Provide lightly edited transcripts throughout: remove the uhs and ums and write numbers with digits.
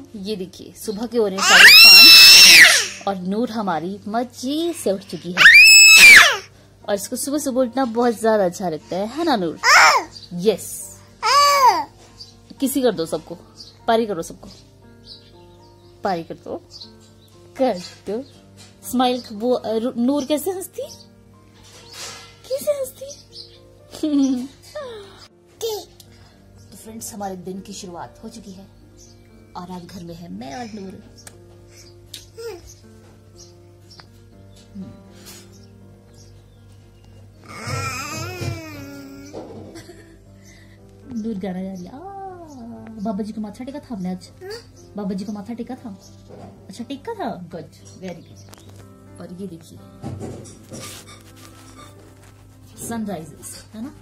ये देखिए सुबह के हो रहे हैं 5:30 और नूर हमारी मजे से उठ चुकी है और इसको सुबह सुबह उठना बहुत ज्यादा अच्छा लगता है ना नूर? यस। किसी कर दो सबको, पारी करो सबको, पारी कर दो, कर दो स्माइल। वो नूर कैसे हंसती, कैसे हंसती। तो फ्रेंड्स हमारे दिन की शुरुआत हो चुकी है और आज घर में है मैं और नूर। नूर गाना गा रही। बाबा जी को माथा टेका था हमने आज, बाबा जी को माथा टेका था। अच्छा टेका था, गुड, वेरी गुड। और ये देखिए सनराइजेस है ना।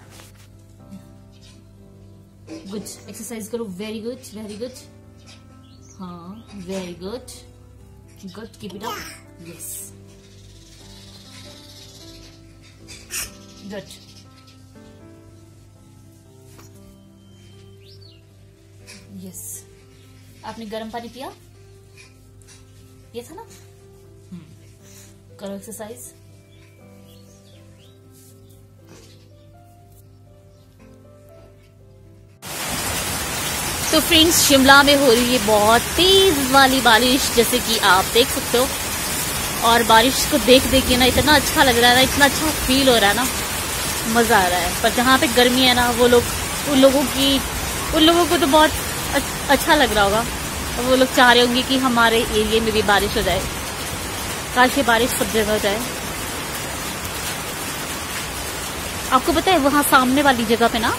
गुड, एक्सरसाइज करो, वेरी गुड वेरी गुड। हाँ very good good, keep it up, yes good. Yes, आपने गर्म पानी पिया, ये था ना। करो एक्सरसाइज। तो फ्रेंड्स शिमला में हो रही है बहुत तेज वाली बारिश, जैसे कि आप देख सकते हो। और बारिश को देख देख के ना इतना अच्छा लग रहा है ना, इतना अच्छा फील हो रहा है ना, मजा आ रहा है। पर जहाँ पे गर्मी है ना, वो लोग उन लोगों को तो बहुत अच्छा लग रहा होगा। और वो लोग चाह रहे होंगे कि हमारे एरिया में भी बारिश हो जाए, काश ये बारिश सब जगह हो जाए। आपको पता है वहां सामने वाली जगह पे ना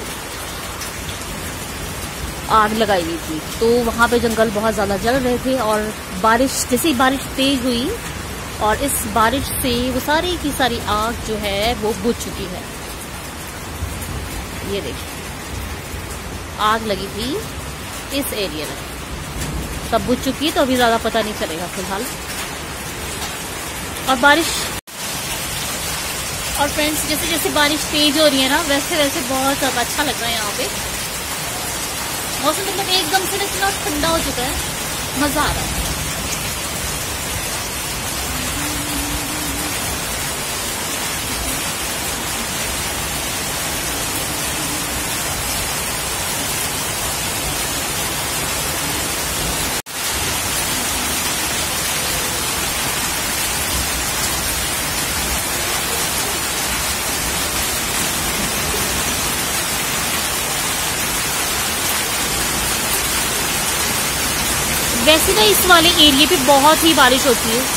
आग लगाई गई थी, तो वहां पे जंगल बहुत ज्यादा जल रहे थे। और बारिश, जैसे ही बारिश तेज हुई और इस बारिश से वो सारी की सारी आग जो है वो बुझ चुकी है। ये देखिए आग लगी थी इस एरिया में, तब बुझ चुकी है, तो अभी ज्यादा पता नहीं चलेगा फिलहाल। और बारिश, और फ्रेंड्स जैसे जैसे बारिश तेज हो रही है ना, वैसे वैसे बहुत ज्यादा अच्छा लग रहा है यहाँ पे। मौसम मतलब एकदम से इतना ठंडा हो चुका है, मजा आ रहा है। वैसे ना इस वाले एरिया पे बहुत ही बारिश होती है।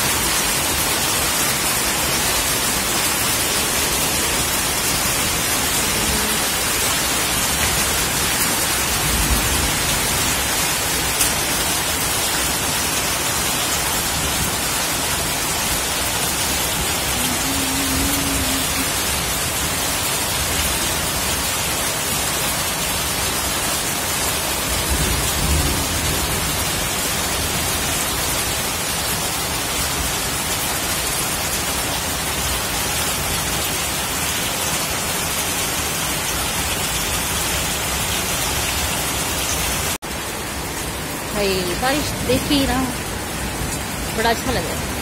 बारिश देख ही ना बड़ा अच्छा लग रहा है।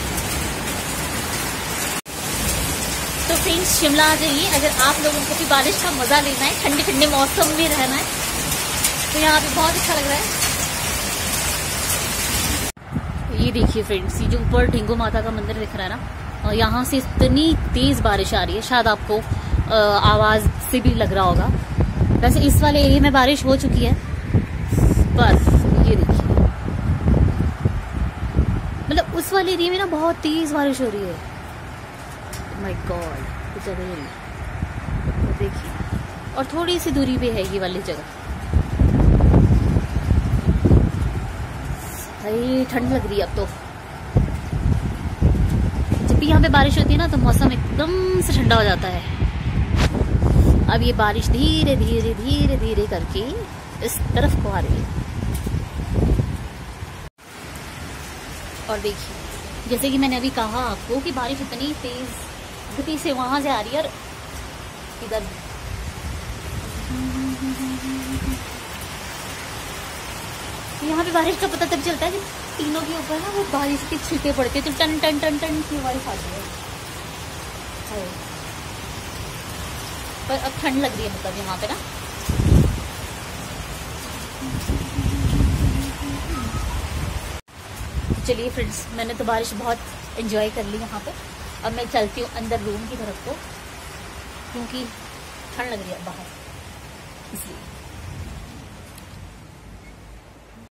तो फ्रेंड्स शिमला आ जाइए, अगर आप लोगों को भी बारिश का मजा लेना है, ठंडे ठंडे मौसम में रहना है, तो यहाँ पे बहुत अच्छा लग रहा है। ये देखिए फ्रेंड्स, ये जो ऊपर ढिंगो माता का मंदिर दिख रहा है ना, और यहाँ से इतनी तेज बारिश आ रही है, शायद आपको आवाज से भी लग रहा होगा। वैसे इस वाले एरिया में बारिश हो चुकी है, पर ये देखिए मतलब उस वाले एरिया में ना बहुत तेज बारिश हो रही है। माय गॉड, कुछ जगह ही नहीं, तो देखिए। और थोड़ी सी दूरी पे है ये वाली जगह। भाई ठंड लग रही है अब तो। जब भी यहाँ पे बारिश होती है ना, तो मौसम एकदम से ठंडा हो जाता है। अब ये बारिश धीरे धीरे धीरे धीरे करके इस तरफ को आ रही है। और देखिए जैसे कि मैंने अभी कहा आपको कि बारिश इतनी तेज गति से वहां से आ रही है, और इधर यहाँ पे बारिश का पता तब चलता है कि तीनों के ऊपर ना वो बारिश के छींटे पड़ते हैं, तो टन टन टन टन की बारिश आती है। पर अब ठंड लग रही है मतलब यहाँ पे ना। चलिए फ्रेंड्स, मैंने तो बारिश बहुत एंजॉय कर ली यहाँ पे। अब मैं चलती हूँ अंदर रूम की तरफ को, क्योंकि ठंड लग रही है बाहर, इसलिए।